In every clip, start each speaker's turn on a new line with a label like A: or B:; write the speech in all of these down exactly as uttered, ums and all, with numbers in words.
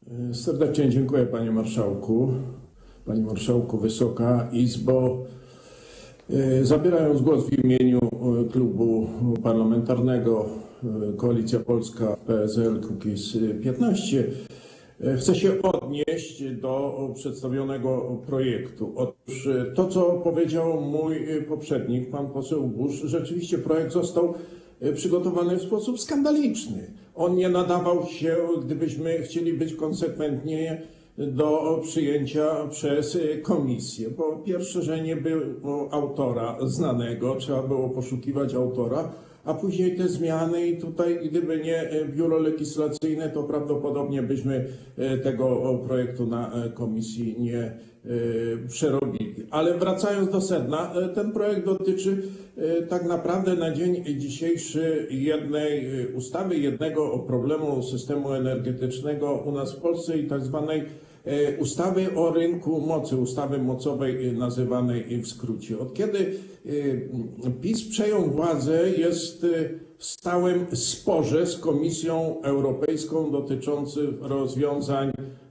A: Serdecznie dziękuję, panie marszałku. Panie marszałku, Wysoka Izbo. Zabierając głos w imieniu klubu parlamentarnego Koalicja Polska P S L Kukiz piętnaście, chcę się odnieść do przedstawionego projektu. Otóż to, co powiedział mój poprzednik, pan poseł Buż, rzeczywiście projekt został przygotowany w sposób skandaliczny. On nie nadawał się, gdybyśmy chcieli być konsekwentnie, do przyjęcia przez komisję. Po pierwsze, że nie było autora znanego, trzeba było poszukiwać autora, a później te zmiany i tutaj, gdyby nie biuro legislacyjne, to prawdopodobnie byśmy tego projektu na komisji nie przerobili. Ale wracając do sedna, ten projekt dotyczy tak naprawdę na dzień dzisiejszy jednej ustawy, jednego problemu systemu energetycznego u nas w Polsce i tak zwanej ustawy o rynku mocy, ustawy mocowej nazywanej w skrócie. Od kiedy PiS przejął władzę, jest w stałym sporze z Komisją Europejską dotyczącym rozwiązań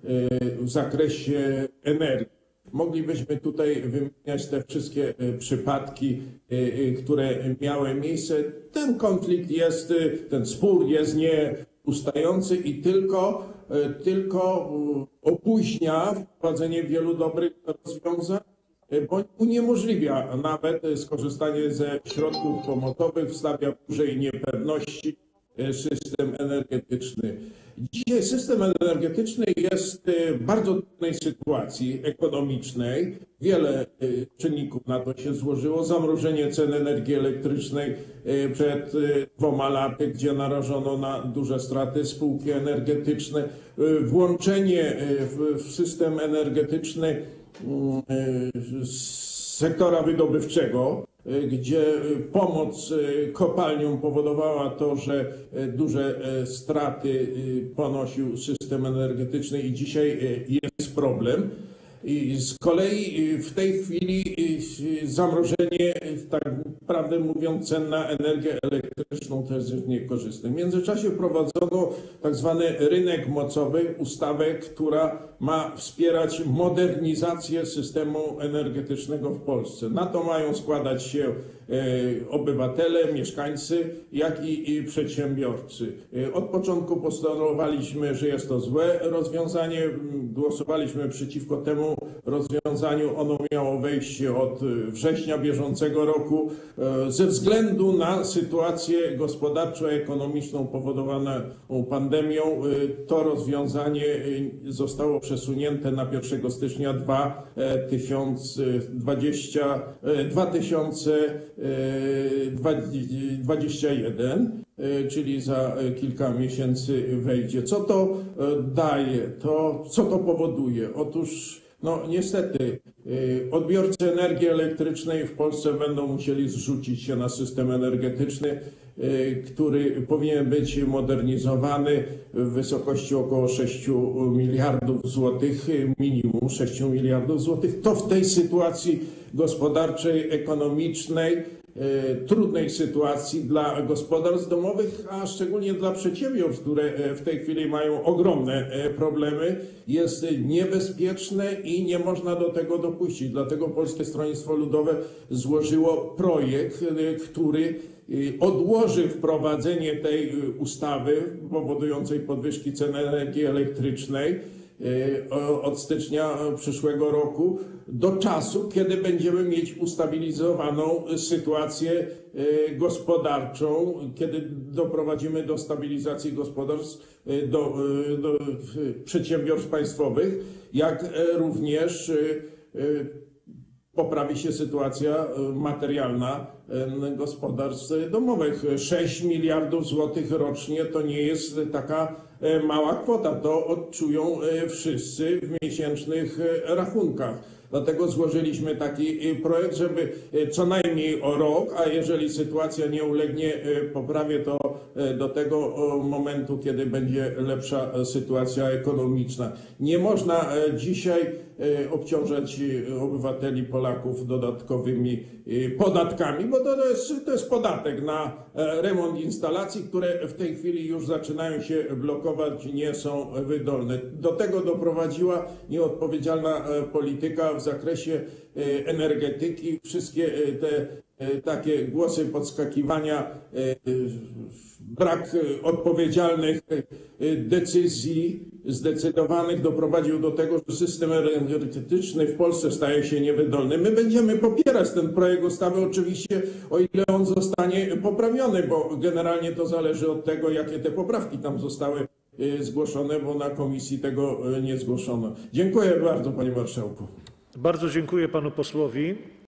A: w zakresie energii. Moglibyśmy tutaj wymieniać te wszystkie przypadki, które miały miejsce. Ten konflikt jest, ten spór jest nieustający i tylko, tylko opóźnia wprowadzenie wielu dobrych rozwiązań, bądź uniemożliwia nawet skorzystanie ze środków pomocowych, stawia w dużej niepewności system energetyczny. Dzisiaj system energetyczny jest w bardzo trudnej sytuacji ekonomicznej. Wiele czynników na to się złożyło. Zamrożenie cen energii elektrycznej przed dwoma laty, gdzie narażono na duże straty spółki energetyczne. Włączenie w system energetyczny sektora wydobywczego, gdzie pomoc kopalniom powodowała to, że duże straty ponosił system energetyczny i dzisiaj jest problem. I z kolei w tej chwili zamrożenie, tak naprawdę mówiąc, cen na energię elektryczną też jest niekorzystne. W międzyczasie wprowadzono tak zwany rynek mocowy, ustawę, która ma wspierać modernizację systemu energetycznego w Polsce. Na to mają składać się obywatele, mieszkańcy, jak i przedsiębiorcy. Od początku postulowaliśmy, że jest to złe rozwiązanie. Głosowaliśmy przeciwko temu rozwiązaniu. Ono miało wejść od września bieżącego roku. Ze względu na sytuację gospodarczo-ekonomiczną powodowaną pandemią to rozwiązanie zostało przesunięte na pierwszego stycznia dwa tysiące dwudziestego pierwszego, czyli za kilka miesięcy wejdzie. Co to daje? To, co to powoduje? Otóż no niestety odbiorcy energii elektrycznej w Polsce będą musieli zrzucić się na system energetyczny, który powinien być modernizowany w wysokości około sześciu miliardów złotych, minimum sześciu miliardów złotych. To w tej sytuacji gospodarczej, ekonomicznej, trudnej sytuacji dla gospodarstw domowych, a szczególnie dla przedsiębiorstw, które w tej chwili mają ogromne problemy, jest niebezpieczne i nie można do tego dopuścić. Dlatego Polskie Stronnictwo Ludowe złożyło projekt, który odłoży wprowadzenie tej ustawy powodującej podwyżki cen energii elektrycznej od stycznia przyszłego roku do czasu, kiedy będziemy mieć ustabilizowaną sytuację gospodarczą, kiedy doprowadzimy do stabilizacji gospodarstw, do, do przedsiębiorstw państwowych, jak również poprawi się sytuacja materialna gospodarstw domowych. sześć miliardów złotych rocznie to nie jest taka mała kwota. To odczują wszyscy w miesięcznych rachunkach. Dlatego złożyliśmy taki projekt, żeby co najmniej o rok, a jeżeli sytuacja nie ulegnie poprawie, to do tego momentu, kiedy będzie lepsza sytuacja ekonomiczna. Nie można dzisiaj obciążać obywateli Polaków dodatkowymi podatkami, bo to jest, to jest podatek na remont instalacji, które w tej chwili już zaczynają się blokować, nie są wydolne. Do tego doprowadziła nieodpowiedzialna polityka w zakresie energetyki. Wszystkie te takie głosy podskakiwania, brak odpowiedzialnych decyzji zdecydowanych doprowadził do tego, że system energetyczny w Polsce staje się niewydolny. My będziemy popierać ten projekt ustawy oczywiście, o ile on zostanie poprawiony, bo generalnie to zależy od tego, jakie te poprawki tam zostały zgłoszone, bo na komisji tego nie zgłoszono. Dziękuję bardzo, panie marszałku.
B: Bardzo dziękuję panu posłowi.